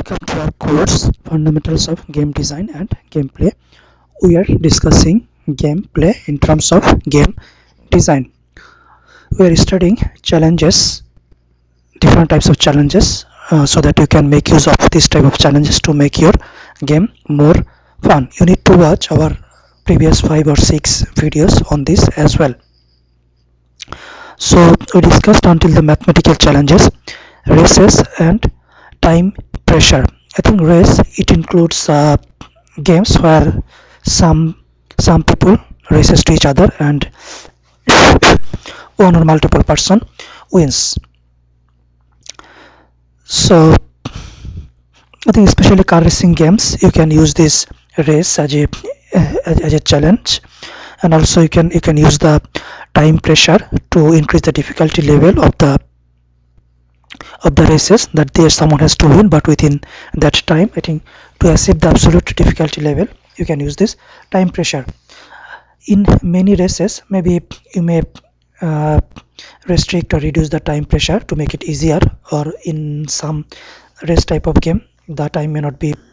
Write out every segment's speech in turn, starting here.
Welcome to our course Fundamentals of Game Design and Gameplay. We are discussing gameplay in terms of game design. We are studying challenges, different types of challenges, so that you can make use of this type of challenges to make your game more fun. You need to watch our previous 5 or 6 videos on this as well. So we discussed until the mathematical challenges, races and time pressure. I think race, it includes games where some people races to each other and one or multiple person wins. So I think especially car racing games, you can use this race as a challenge, and also you can use the time pressure to increase the difficulty level of the races, that there someone has to win, but within that time. I think to achieve the absolute difficulty level, you can use this time pressure. In many races, maybe you may restrict or reduce the time pressure to make it easier, or in some race type of game the time may not be.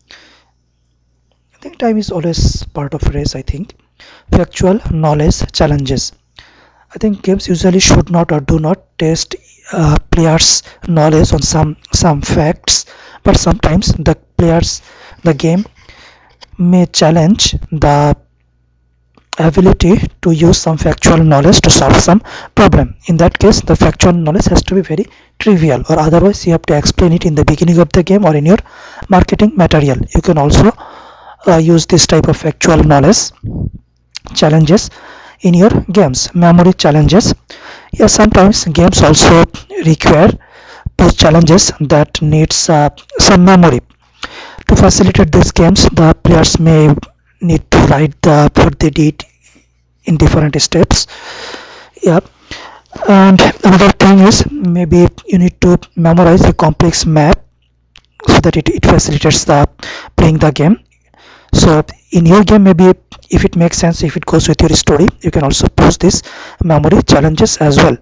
I think time is always part of race. I think factual knowledge challenges. I think games usually should not or do not test players' knowledge on some facts, but sometimes the game may challenge the ability to use some factual knowledge to solve some problem. In that case, the factual knowledge has to be very trivial, or otherwise you have to explain it in the beginning of the game or in your marketing material. You can also use this type of factual knowledge challenges in your games. Memory challenges. Yes, sometimes games also require those challenges that needs some memory. To facilitate these games, the players may need to write what they did in different steps. Yeah, and another thing is maybe you need to memorize a complex map so that it facilitates the playing the game. So in your game, maybe if it makes sense, if it goes with your story, you can also post these memory challenges as well.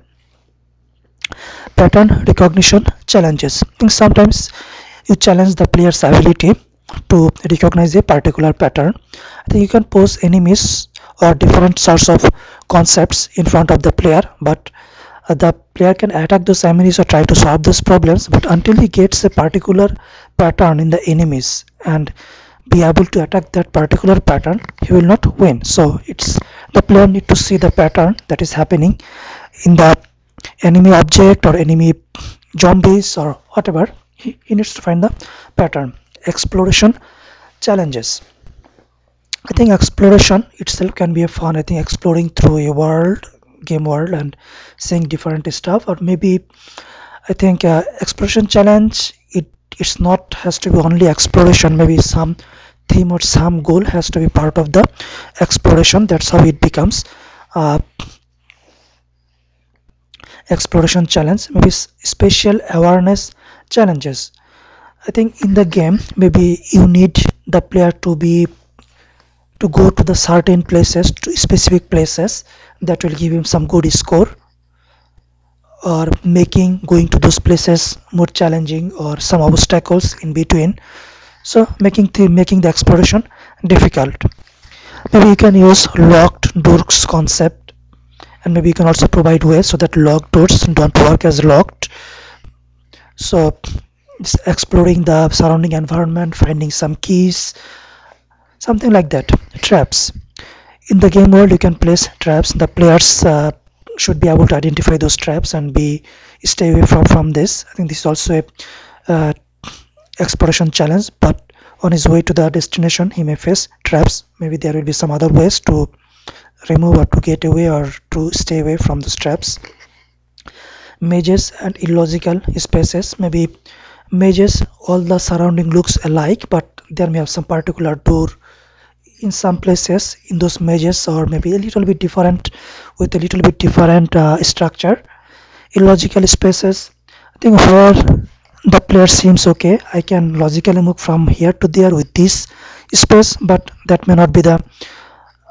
Pattern recognition challenges. I think sometimes you challenge the player's ability to recognize a particular pattern. I think you can pose enemies or different sorts of concepts in front of the player, but the player can attack those enemies or try to solve those problems, but until he gets a particular pattern in the enemies and be able to attack that particular pattern, he will not win. So it's the player need to see the pattern that is happening in the enemy object or enemy zombies or whatever. He needs to find the pattern. Exploration challenges. I think exploration itself can be a fun. I think exploring through a game world and seeing different stuff, or maybe I think exploration challenge, it's not has to be only exploration. Maybe some theme or some goal has to be part of the exploration. That's how it becomes exploration challenge. Maybe spatial awareness challenges. I think in the game, maybe you need the player to go to the certain places, to specific places that will give him some good score, or going to those places more challenging, or some obstacles in between, so making the exploration difficult. Maybe you can use locked doors concept, and maybe you can also provide ways so that locked doors don't work as locked. So it's exploring the surrounding environment, finding some keys, something like that. Traps. In the game world, you can place traps. The players should be able to identify those traps and stay away from this. I think this is also a exploration challenge, but on his way to the destination he may face traps. Maybe there will be some other ways to remove or to get away or to stay away from those traps. Mazes and illogical spaces. Maybe mazes, all the surrounding looks alike, but there may have some particular door in some places in those mazes, or maybe a little bit different with a little bit different structure. Illogical spaces. I think where the player seems okay, I can logically move from here to there with this space, but that may not be the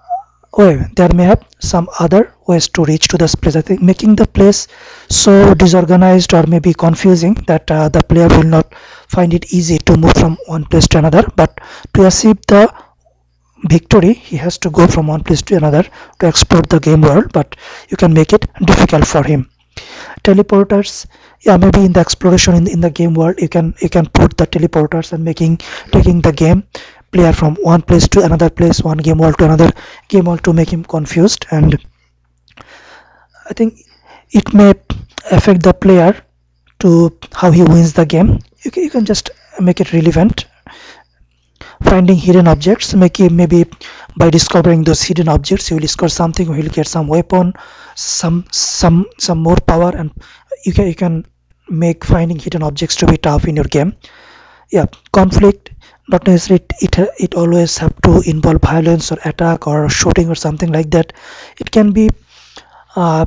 way. There may have some other ways to reach to this place. I think making the place so disorganized or maybe confusing that the player will not find it easy to move from one place to another, but to achieve the victory he has to go from one place to another to explore the game world, but you can make it difficult for him. Teleporters, yeah, maybe in the exploration in the game world you can put the teleporters and taking the game player from one place to another place, one game world to another game world, to make him confused. And I think it may affect the player to how he wins the game. You can just make it relevant. Finding hidden objects, maybe by discovering those hidden objects he will discover something, he will get some weapon, some more power, and you can make finding hidden objects to be tough in your game. Yeah, conflict, not necessarily it always have to involve violence or attack or shooting or something like that. It can be uh,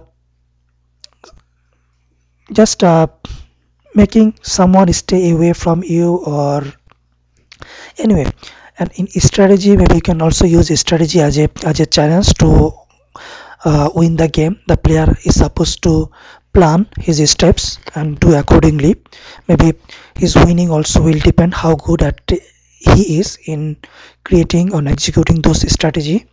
just making someone stay away from you, or anyway. And in strategy, maybe you can also use strategy as a challenge to win the game. The player is supposed to plan his steps and do accordingly. Maybe his winning also will depend how good at he is in creating or executing those strategy.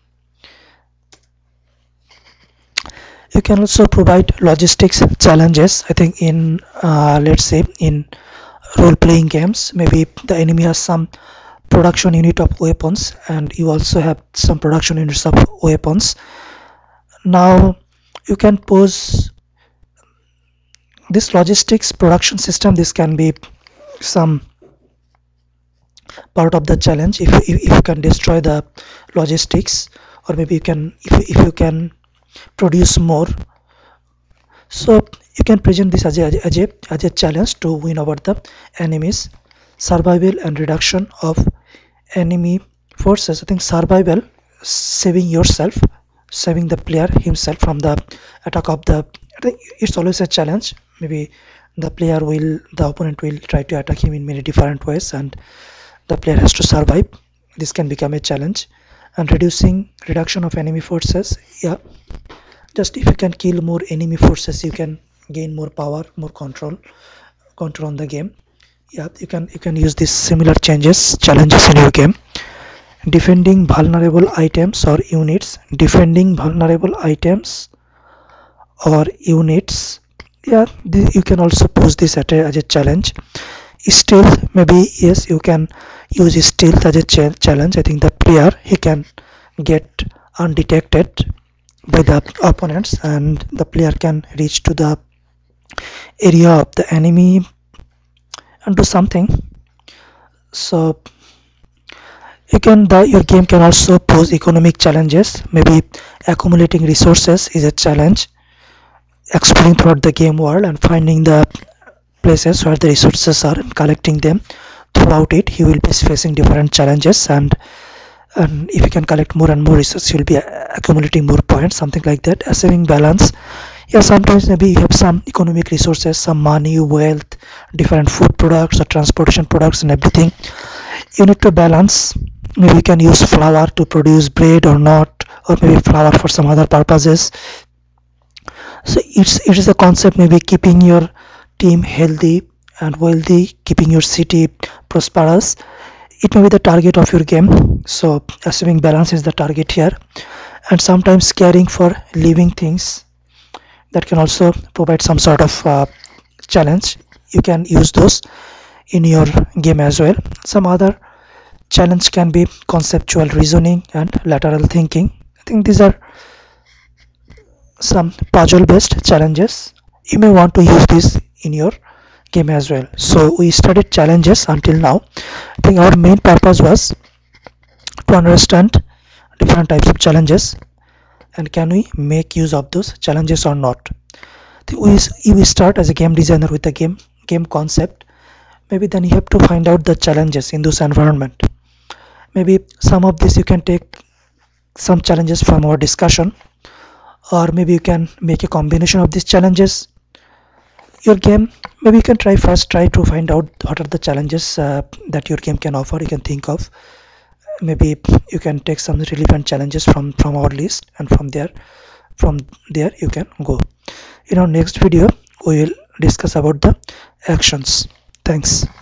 You can also provide logistics challenges. I think in let's say in role-playing games, maybe the enemy has some production unit of weapons and you also have some production units of weapons. Now you can pose this logistics production system. This can be some part of the challenge. If you can destroy the logistics, or maybe you can, if you can produce more, so you can present this as a challenge to win over the enemies. Survival and reduction of enemy forces. I think survival, saving yourself, saving the player himself from the attack of the, I think it's always a challenge. Maybe the opponent will try to attack him in many different ways and the player has to survive. This can become a challenge. And reduction of enemy forces, yeah, just if you can kill more enemy forces you can gain more power, more control on the game. Yeah, you can use these similar challenges in your game. Defending vulnerable items or units. Yeah, you can also pose this as a challenge. Stealth, maybe yes, you can use stealth as a challenge. I think the player, he can get undetected by the opponents and the player can reach to the area of the enemy and do something. So your game can also pose economic challenges. Maybe accumulating resources is a challenge. Exploring throughout the game world and finding the places where the resources are and collecting them. Throughout it he will be facing different challenges, and if you can collect more and more resources you'll be accumulating more points, something like that. Achieving balance, yeah, sometimes maybe you have some economic resources, some money, wealth, different food products or transportation products and everything. You need to balance. Maybe you can use flour to produce bread or not, or maybe flour for some other purposes. So it is a concept, maybe keeping your team healthy and wealthy, keeping your city prosperous. It may be the target of your game. So achieving balance is the target here. And sometimes caring for living things, that can also provide some sort of challenge. You can use those in your game as well. Some other challenge can be conceptual reasoning and lateral thinking. I think these are some puzzle based challenges. You may want to use this in your game as well. So we studied challenges until now. I think our main purpose was to understand different types of challenges and can we make use of those challenges or not. We start as a game designer with the game concept. Maybe then you have to find out the challenges in this environment. Maybe some of this you can take some challenges from our discussion, or maybe you can make a combination of these challenges. Your game, maybe you can try to find out what are the challenges that your game can offer. You can think of maybe you can take some relevant challenges from our list, and from there you can go. In our next video we will discuss about the actions. Thanks.